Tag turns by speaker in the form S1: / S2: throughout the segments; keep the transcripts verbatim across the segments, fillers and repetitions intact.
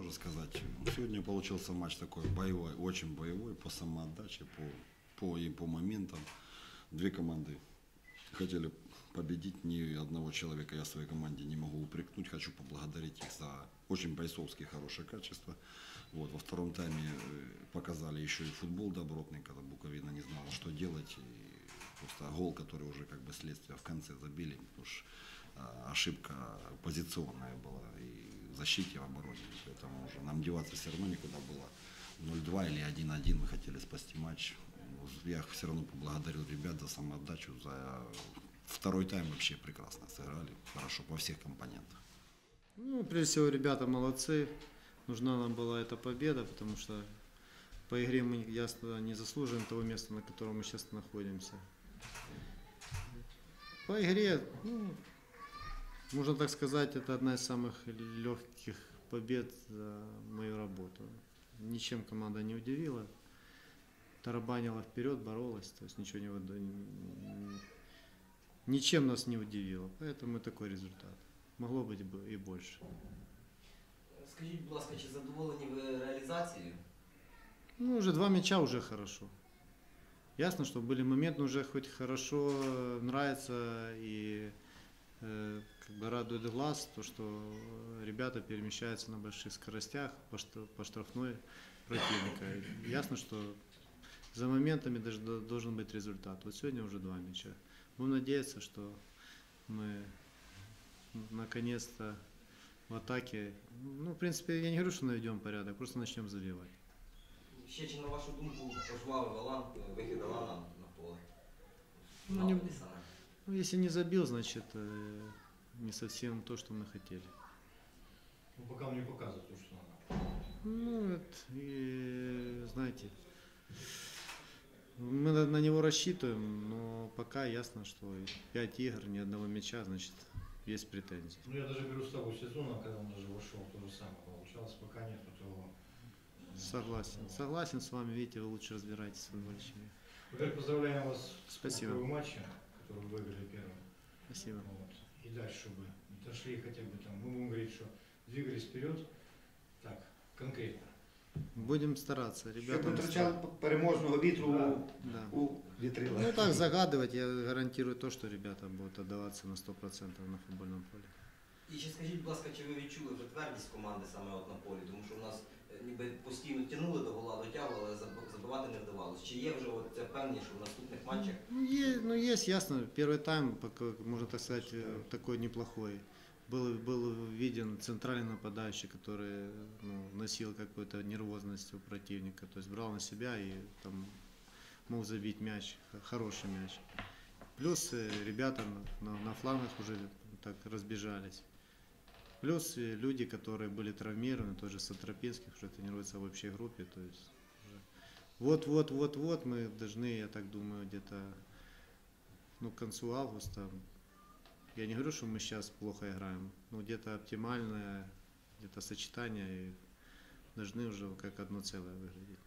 S1: уже сказать? Сегодня получился матч такой боевой, очень боевой по самоотдаче, по, по, и по моментам. Две команды хотели победить, ни одного человека я в своей команде не могу упрекнуть. Хочу поблагодарить их за очень бойцовские хорошие качества. Вот, во втором тайме показали еще и футбол добротный, когда Буковина не знала, что делать. И просто гол, который уже как бы следствие в конце забили, потому что ошибка позиционная была и в защите, и в обороне. Поэтому уже нам деваться все равно никуда было. ноль-два или один-один мы хотели спасти матч. Я все равно поблагодарил ребят за самоотдачу, за второй тайм вообще прекрасно сыграли, хорошо по всех компонентах.
S2: Ну, прежде всего, ребята молодцы. Нужна нам была эта победа, потому что по игре мы ясно не заслуживаем того места, на котором мы сейчас находимся. По игре, ну, можно так сказать, это одна из самых легких побед за мою работу. Ничем команда не удивила. Тарабанила вперед, боролась, то есть ничего не, ничем нас не удивило. Поэтому такой результат. Могло быть и больше.
S3: Скажіть, будь ласка, чи задоволені ви реалізацією?
S2: Ну, уже два мяча уже хорошо. Ясно, что были моменты, уже хоть хорошо нравится и э, как бы радует глаз, то, что ребята перемещаются на больших скоростях по, по штрафной противника. Ясно, что за моментами даже должен быть результат. Вот сегодня уже два мяча. Будем надеяться, что мы наконец-то в атаке, ну, в принципе, я не говорю, что наведем порядок, просто начнем забивать.
S3: Ще чи, на вашу думку, пожвавив Алан, вихід Алана на поле?
S2: Ну, не, ну, если не забил, значит, э, не совсем то, что мы хотели.
S4: Ну, пока он не показывает то, что надо.
S2: Ну, это, и, знаете, мы на, на него рассчитываем, но пока ясно, что пять игр, ни одного мяча, значит, есть претензии.
S4: Ну, я даже беру с того сезона, когда он даже вошел, то же самое получалось, пока нет того.
S2: Согласен. Согласен с вами, видите, вы лучше разбираетесь в футболе, чем я.
S4: Во-первых, поздравляем вас
S2: Спасибо.
S4: с первым матчем, который вы выиграли первым.
S2: Спасибо.
S4: Вот. И дальше, чтобы дошли хотя бы там, мы будем говорить, что двигались вперед, так, конкретно.
S2: Будем стараться, ребята.
S5: Щоб не втрачали переможного вітру
S2: Да.
S5: у вітрилах.
S2: Ну так, загадывать, я гарантирую то, что ребята будут отдаваться на сто процентов на футбольном поле.
S3: І ще скажіть, будь ласка, чи ви відчули вже твердість команди саме от на полі? Тому що у нас ніби постійно тянули до гола, дотягували, але забивати не вдавалося. Чи є вже от це впевненість, що в наступних матчах?
S2: Ну, есть, ну, есть, ясно. Первый тайм, пока, можно так сказать, такой неплохой. Был, был виден центральный нападающий, который ну, носил какую-то нервозность у противника. То есть брал на себя и там, мог забить мяч, хороший мяч. Плюс ребята на, на флангах уже так разбежались. Плюс люди, которые были травмированы, тот же Сатропинский, уже тренируется в общей группе. То есть вот-вот-вот-вот мы должны, я так думаю, где-то ну, к концу августа. Я не говорю, что мы сейчас плохо играем, но где-то оптимальное где-то сочетание и должны уже как одно целое выглядеть.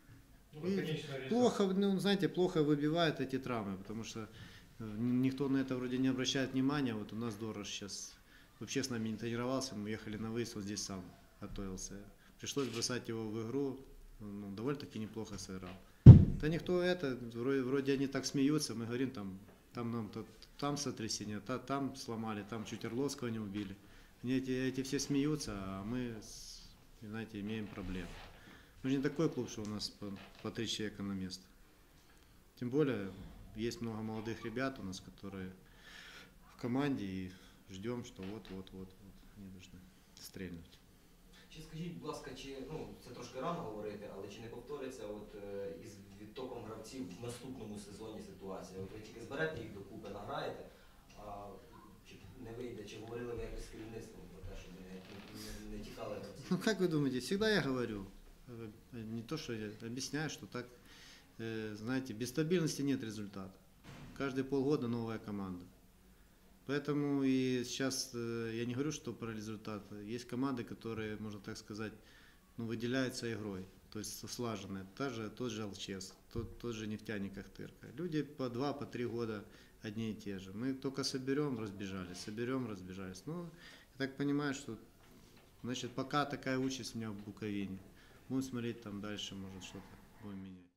S4: Ну,
S2: плохо, ну, знаете, плохо выбивают эти травмы, потому что никто на это вроде не обращает внимания. Вот у нас Дорож сейчас вообще с нами не тренировался, мы ехали на выезд, вот здесь сам готовился. Пришлось бросать его в игру, ну, довольно-таки неплохо сыграл. Да никто это, вроде, вроде они так смеются, мы говорим там, там нам то, там сотрясение, та, там сломали, там чуть Орловского не убили. Они эти, эти все смеются, а мы, знаете, имеем проблемы. Мы же не такой клуб, что у нас по, по три человека на место. Тем более, есть много молодых ребят у нас, которые в команде, и ждем, что вот-вот-вот они должны стрельнуть.
S3: Чи скажіть, будь ласка, чи, ну, це трошки рано говорити, але чи не повториться от, е, із відтоком гравців в наступному сезоні ситуація? От ви тільки зберете їх докупи, награєте, а чи не вийде, чи говорили ви якось з керівництвом про те, щоб не, не, не тікали гравці?
S2: Ну, как вы думаете, всегда я говорю, не то, что я объясняю, что так, знаете, без стабильности нет результата. Каждые полгода новая команда. Поэтому и сейчас я не говорю, что про результат. Есть команды, которые, можно так сказать, ну, выделяются игрой, то есть слаженные. Та же, тот же Алчевск, тот, тот же Нефтяник Ахтырка. Люди по два, по три года одни и те же. Мы только соберем, разбежались, соберем, разбежались. Ну, я так понимаю, что Значит, пока такая участь у меня в Буковине. Будем смотреть там дальше, может что-то будем менять.